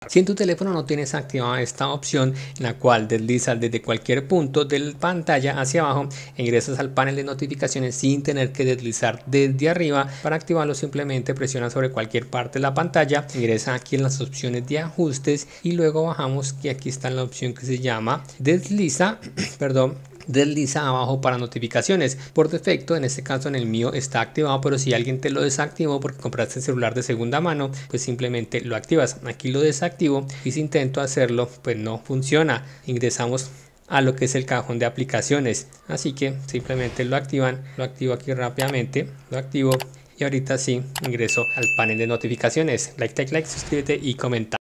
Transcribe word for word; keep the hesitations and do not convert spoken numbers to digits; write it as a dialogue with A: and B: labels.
A: Si en tu teléfono no tienes activada esta opción en la cual deslizas desde cualquier punto de la pantalla hacia abajo, ingresas al panel de notificaciones sin tener que deslizar desde arriba. Para activarlo simplemente presiona sobre cualquier parte de la pantalla, ingresa aquí en las opciones de ajustes y luego bajamos, y aquí está la opción que se llama desliza, perdón, desliza abajo para notificaciones. Por defecto, en este caso en el mío está activado, pero si alguien te lo desactivó porque compraste el celular de segunda mano, pues simplemente lo activas. Aquí lo desactivo y si intento hacerlo pues no funciona. Ingresamos a lo que es el cajón de aplicaciones, así que simplemente lo activan. Lo activo aquí rápidamente, lo activo y ahorita sí ingreso al panel de notificaciones. Like, like, like, suscríbete y comenta.